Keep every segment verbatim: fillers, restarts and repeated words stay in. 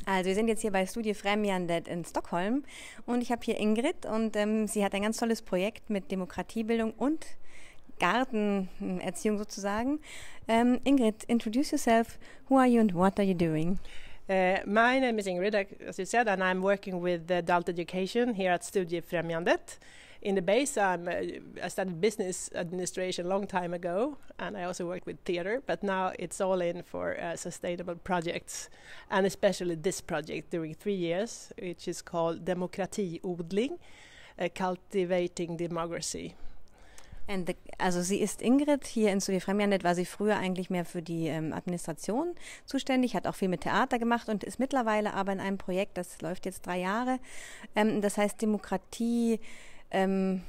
Also wir sind jetzt hier bei Studie Främjandet in Stockholm und ich habe hier Ingrid und ähm, sie hat ein ganz tolles Projekt mit Demokratiebildung und Gartenerziehung sozusagen. Um, Ingrid, introduce yourself. Who are you and what are you doing? Uh, my name is Ingrid, as you said, and I'm working with adult education here at Studie Främjandet. In the base, I'm, uh, I studied business administration a long time ago, and I also worked with theater, but now it's all in for uh, sustainable projects, and especially this project during three years, which is called Demokratiodling, uh, Cultivating Democracy. And the, also sie ist Ingrid, hier in Studie Främjandet war sie früher eigentlich mehr für die ähm, Administration zuständig, hat auch viel mit Theater gemacht und ist mittlerweile aber in einem Projekt, das läuft jetzt drei Jahre, ähm, das heißt Demokratie, Ähm,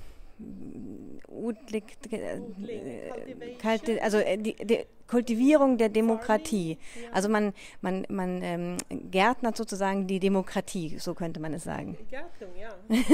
also äh, die, die Kultivierung der Demokratie. Also man, man, man ähm, gärtnert sozusagen die Demokratie, so könnte man es sagen. Gärtnung, ja.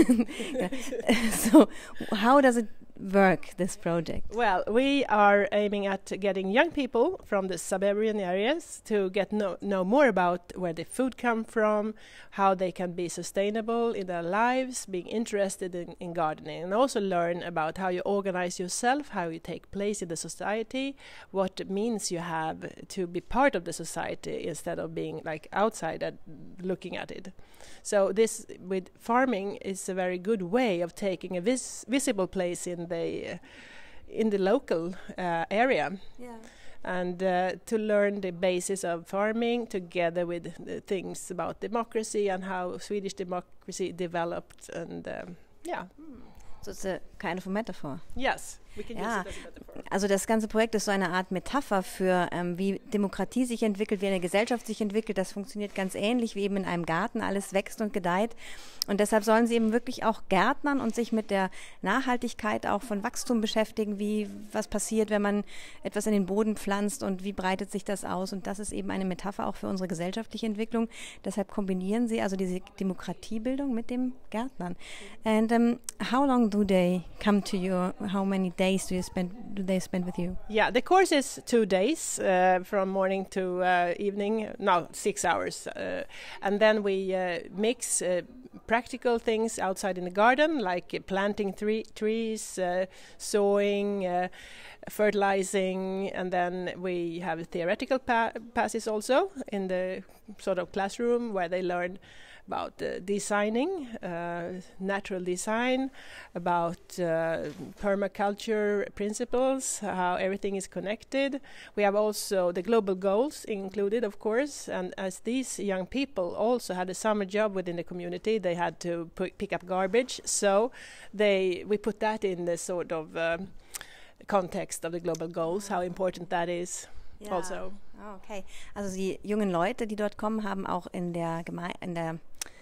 So, how does it work, this project? Well, we are aiming at getting young people from the suburban areas to get know, know more about where the food come from, how they can be sustainable in their lives, being interested in, in gardening, and also learn about how you organize yourself, how you take place in the society, what means you have to be part of the society instead of being like outside and looking at it. So this with farming is a very good way of taking a vis visible place in the uh, in the local uh, area, yeah. and uh, to learn the basis of farming together with the things about democracy and how Swedish democracy developed, and um, yeah. Mm. So it's a kind of a metaphor. Yes. We can Ja, use it as a metaphor. Also das ganze Projekt ist so eine Art Metapher für, ähm, wie Demokratie sich entwickelt, wie eine Gesellschaft sich entwickelt. Das funktioniert ganz ähnlich wie eben in einem Garten. Alles wächst und gedeiht. Und deshalb sollen sie eben wirklich auch gärtnern und sich mit der Nachhaltigkeit auch von Wachstum beschäftigen, wie was passiert, wenn man etwas in den Boden pflanzt und wie breitet sich das aus. Und das ist eben eine Metapher auch für unsere gesellschaftliche Entwicklung. Deshalb kombinieren sie also diese Demokratiebildung mit dem Gärtnern. And um, how long do they come to you? How many days do you spend? Do they spend with you? Yeah, the course is two days, uh, from morning to uh, evening. No, six hours, uh, and then we uh, mix uh, practical things outside in the garden, like uh, planting three trees, uh, sowing, uh, fertilizing, and then we have theoretical pa passes also in the sort of classroom where they learn about uh, designing, uh, natural design, about uh, permaculture principles, how everything is connected. We have also the global goals included, of course, and as these young people also had a summer job within the community, they had to pick up garbage, so they we put that in the sort of um, context of the global goals, how important that is. Yeah. Also. Okay, also die jungen Leute, die dort kommen, haben auch in der Geme in der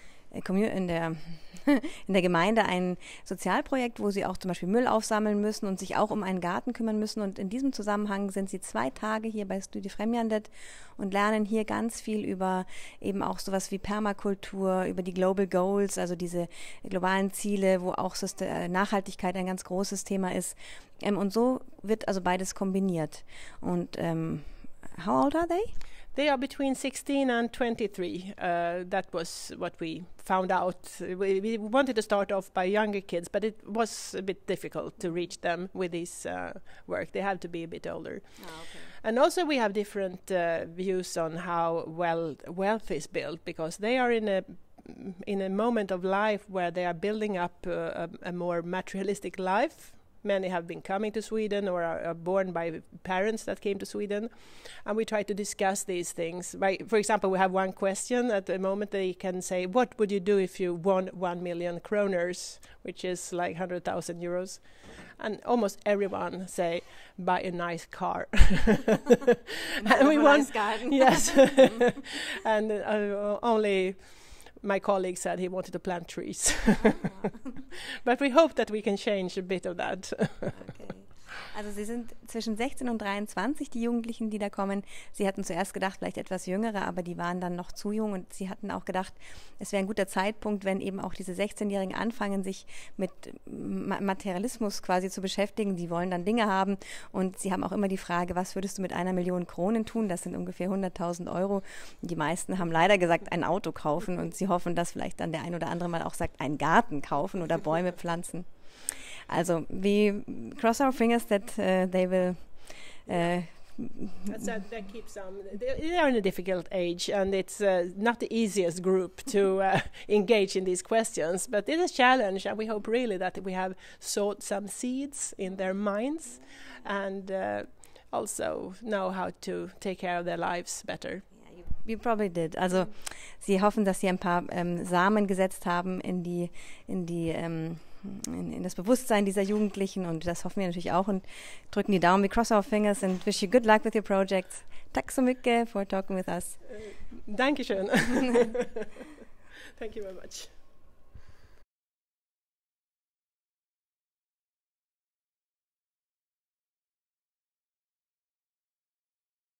in der, in der Gemeinde ein Sozialprojekt, wo sie auch zum Beispiel Müll aufsammeln müssen und sich auch um einen Garten kümmern müssen. Und in diesem Zusammenhang sind sie zwei Tage hier bei Studie Främjandet und lernen hier ganz viel über eben auch sowas wie Permakultur, über die Global Goals, also diese globalen Ziele, wo auch Nachhaltigkeit ein ganz großes Thema ist. Und so wird also beides kombiniert. Und ähm, how old are they? They are between sixteen and twenty-three. Uh, that was what we found out. We, we wanted to start off by younger kids, but it was a bit difficult to reach them with this uh, work. They have to be a bit older. Oh, okay. And also we have different uh, views on how well wealth is built, because they are in a in a moment of life where they are building up uh, a, a more materialistic life. Many have been coming to Sweden or are, are born by parents that came to Sweden, and we try to discuss these things. Right? For example, we have one question at the moment. They can say, what would you do if you won one million kroners, which is like one hundred thousand euros? And almost everyone say, buy a nice car. And we want, nice garden. Yes. And uh, only my colleague said he wanted to plant trees. But we hope that we can change a bit of that. Okay. Also sie sind zwischen sechzehn und dreiundzwanzig, die Jugendlichen, die da kommen. Sie hatten zuerst gedacht, vielleicht etwas jüngere, aber die waren dann noch zu jung und sie hatten auch gedacht, es wäre ein guter Zeitpunkt, wenn eben auch diese sechzehnjährigen anfangen, sich mit Materialismus quasi zu beschäftigen. Die wollen dann Dinge haben und sie haben auch immer die Frage, was würdest du mit einer Million Kronen tun? Das sind ungefähr hunderttausend Euro. Die meisten haben leider gesagt, ein Auto kaufen und sie hoffen, dass vielleicht dann der ein oder andere mal auch sagt, einen Garten kaufen oder Bäume pflanzen. Also we cross our fingers that uh, they will uh, So that keeps um, they are in a difficult age, and it's uh, not the easiest group to uh, engage in these questions, but it's a challenge, and we hope really that we have sowed some seeds in their minds and uh, also know how to take care of their lives better. You probably did. Also sie hoffen, dass sie ein paar ähm, Samen gesetzt haben in die, in die ähm, in, in das Bewusstsein dieser Jugendlichen und das hoffen wir natürlich auch und drücken die Daumen. We cross our fingers and wish you good luck with your projects. Tack så mycket for talking with us. Uh, Dankeschön. Thank you very much.